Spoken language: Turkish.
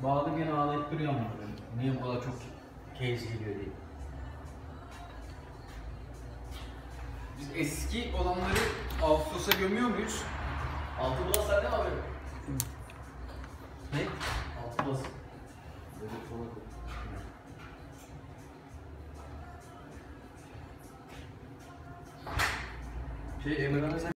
Bağda gene ağlayıp duruyor ama niye bu kadar çok case geliyor diye. Biz eski olanları Ağustos'a gömüyor muyuz? Altı bulas sende mi abi? Ne? Altı bulas. Emre'den sen